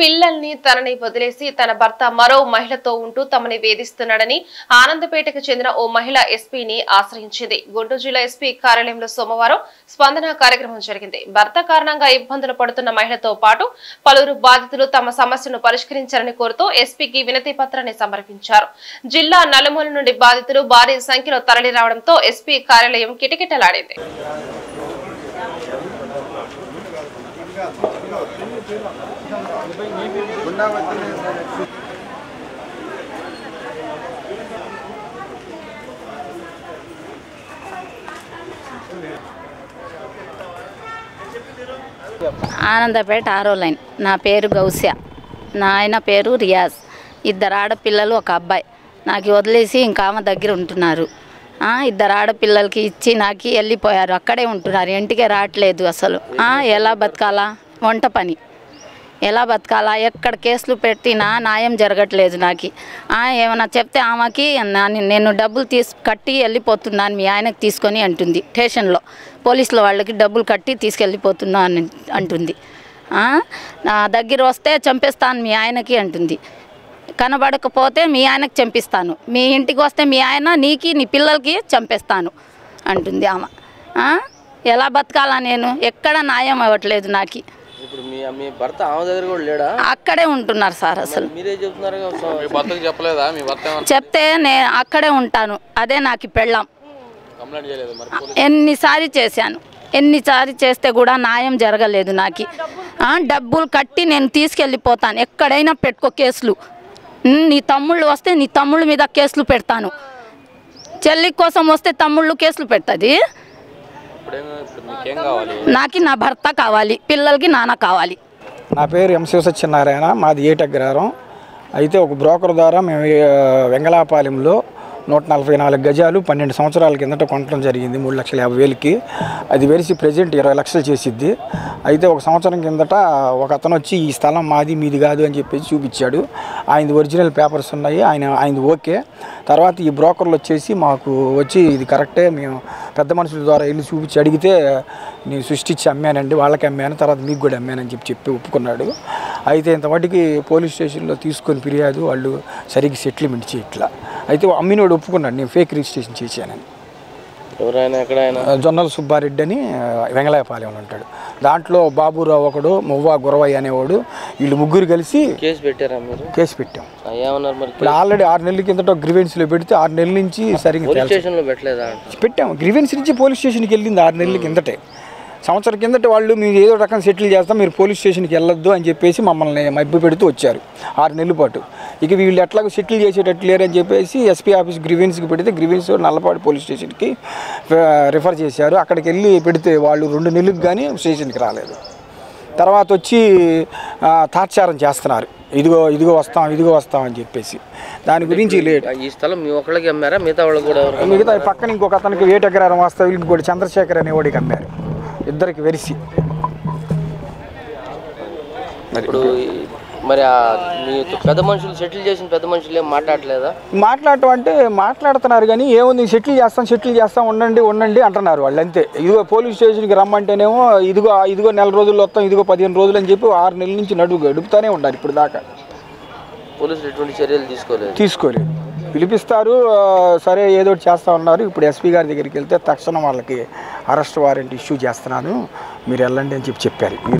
పిల్లల్ని తనని వదిలేసి తన భర్త మరో మహిళతో ఉంటూ తమని వేధిస్తున్నాడని ఆనందపేటకు చెందిన ఓ మహిళ ఎస్పీని ఆశ్రయించింది. గుంటూరు జిల్లా ఎస్పీ కార్యాలయంలో సోమవారం స్పందన కార్యక్రమం జరిగింది. భర్త కారణంగా ఇబ్బందులు పడుతున్న మహిళతో పాటు పలువురు బాధితులు తమ సమస్యను పరిష్కరించాలని కోరుతూ ఎస్పీకి వినతి పత్రాన్ని సమర్పించారు. జిల్లా నలుమూల నుండి బాధితులు భారీ సంఖ్యలో తరలి రావడంతో ఎస్పీ కార్యాలయం కిటకిటలాడింది. ఆనందపేట 6వ లైన్. నా పేరు గౌస్య, నా ఆయన పేరు రియాజ్. 2 ఆడపిల్లలు, 1 అబ్బాయి. నాకు వదిలేసి ఇంకా ఆమె దగ్గర ఉంటున్నారు. 2 ఆడపిల్లలకి ఇచ్చి నాకు వెళ్ళిపోయారు. అక్కడే ఉంటున్నారు, ఇంటికే రావట్లేదు. అసలు ఎలా బతకాలా? వంట పని ఎలా బతకాలా? ఎక్కడ కేసులు పెట్టినా న్యాయం జరగట్లేదు. నాకు ఏమైనా చెప్తే ఆమెకి నేను డబ్బులు కట్టి వెళ్ళిపోతున్నాను మీ ఆయనకు తీసుకొని అంటుంది. స్టేషన్లో పోలీసుల వాళ్ళకి డబ్బులు కట్టి తీసుకెళ్ళిపోతున్నా అంటుంది. నా దగ్గర వస్తే చంపేస్తాను మీ ఆయనకి అంటుంది. కనబడకపోతే మీ ఆయనకు చంపిస్తాను, మీ ఇంటికి వస్తే మీ ఆయన నీకు నీ పిల్లలకి చంపేస్తాను అంటుంది ఆమె. ఎలా బతకాలా? నేను ఎక్కడ న్యాయం అవ్వట్లేదు నాకు. మీ భర్త ఆమె దగ్గర కూడా లేడా? అక్కడే ఉంటున్నారు సార్. అసలు మీరే చెప్తున్నారు, చెప్తే నేను అక్కడే ఉంటాను. అదే నాకు పెళ్ళాం. ఎన్నిసారి చేశాను, ఎన్నిసారి చేస్తే కూడా న్యాయం జరగలేదు నాకు. డబ్బులు కట్టి నేను తీసుకెళ్ళిపోతాను, ఎక్కడైనా పెట్టుకో కేసులు. నీ తమ్ముళ్ళు వస్తే నీ తమ్ముళ్ళ మీద కేసులు పెడతాను. చెల్లి కోసం వస్తే తమ్ముళ్ళు కేసులు పెడుతుంది. నాకు నా భర్త కావాలి, పిల్లలకి నాన్న కావాలి. నా పేరు ఎం శివసత్యనారాయణ, మాది ఏటగ్రహారం. అయితే ఒక బ్రోకర్ ద్వారా మేము వెంగళాపాలెంలో 144 గజాలు 12 సంవత్సరాల కిందట కొనడం జరిగింది 3,50,000కి. అది వెరిసి ప్రజెంట్ 20 లక్షలు చేసిద్ది. అయితే 1 సంవత్సరం కిందట ఒక అతను వచ్చి ఈ స్థలం మాది మీది కాదు అని చెప్పేసి చూపించాడు. ఆయనది ఒరిజినల్ పేపర్స్ ఉన్నాయి, ఆయనది ఓకే. తర్వాత ఈ బ్రోకర్లు వచ్చేసి మాకు వచ్చి ఇది కరెక్టే, మేము పెద్ద మనుషుల ద్వారా వెళ్ళి చూపించి అడిగితే నేను సృష్టించి అమ్మానండి, వాళ్ళకి అమ్మాను, తర్వాత మీకు కూడా అమ్మానని చెప్పి ఒప్పుకున్నాడు. అయితే ఇంతవాటికి పోలీస్ స్టేషన్లో తీసుకొని ఫిర్యాదు, వాళ్ళు సరిగ్గా సెటిల్మెంట్ చేయట్లా. అయితే అమ్మినోడు ఒప్పుకున్నాడు నేను ఫేక్ రిజిస్ట్రేషన్ చేశానని. ఎవరైనా ఎక్కడైనా జొన్నల సుబ్బారెడ్డి అని వెంగళాయపాలెంలో ఉంటాడు. దాంట్లో బాబురావు ఒకడు, మువ్వా గురవయ్య అనేవాడు, వీళ్ళు ముగ్గురు కలిసి కేసు పెట్టారా? మీరు కేసు పెట్టాం. ఇప్పుడు ఆల్రెడీ 6 నెలల కిందట గ్రీవెన్స్లో పెడితే 6 నెలల నుంచి సరిగ్గా స్టేషన్లో పెట్టలేదా? పెట్టాం. గ్రీవెన్స్ నుంచి పోలీస్ స్టేషన్కి వెళ్ళింది 6 నెలల కిందటే. సంవత్సరం కిందట వాళ్ళు మీరు ఏదో రకం సెటిల్ చేస్తాం, మీరు పోలీస్ స్టేషన్కి వెళ్ళొద్దు అని చెప్పేసి మమ్మల్ని మభ్య పెడుతూ వచ్చారు 6 నెలల పాటు. ఇక వీళ్ళు ఎట్లాగో సెటిల్ చేసేటట్లు లేరని చెప్పేసి ఎస్పీ ఆఫీస్ గ్రీవెన్స్కి పెడితే గ్రీవెన్స్ నల్లపాడు పోలీస్ స్టేషన్కి రిఫర్ చేశారు. అక్కడికి వెళ్ళి పెడితే వాళ్ళు 2 నెలలకు కానీ స్టేషన్కి రాలేదు. తర్వాత వచ్చి తాత్సారం చేస్తున్నారు, ఇదిగో వస్తాం అని చెప్పేసి. దాని గురించి లేట్. ఈ స్థలం మీ ఒక్కళ్ళకి అమ్మారా? మిగతా వాళ్ళు కూడా? మిగతా పక్కన ఇంకొక అతనికి ఏటగ్రహారం వాస్తవ్యులు ఇంకోటి చంద్రశేఖర్ అనేవాడికి అమ్మారు. ఇద్దరికి వెరిసి. ఇప్పుడు మరి మీ పెద్ద మనుషులు సెటిల్ చేసిన పెద్ద మనుషులు ఏం మాట్లాడలేదా? మాట్లాడటం అంటే మాట్లాడుతున్నారు కానీ ఏముంది, సెటిల్ చేస్తాం ఉండండి అంటున్నారు వాళ్ళు. అంతే. ఇదిగో పోలీస్ స్టేషన్కి రమ్మంటేనేమో ఇదిగో 4 రోజుల్లో వస్తాం, ఇదిగో 15 రోజులు అని చెప్పి 6 నెలల నుంచి గడుపుతానే ఉన్నారు ఇప్పుడు దాకా. పోలీసులు ఎటువంటి చర్యలు తీసుకోలేదు. పిలిపిస్తారు, సరే ఏదో చేస్తూ ఉన్నారు. ఇప్పుడు ఎస్పీ గారి దగ్గరికి వెళ్తే తక్షణం వాళ్ళకి అరెస్ట్ వారెంట్ ఇష్యూ చేస్తున్నాను, మీరు వెళ్ళండి అని చెప్పారు.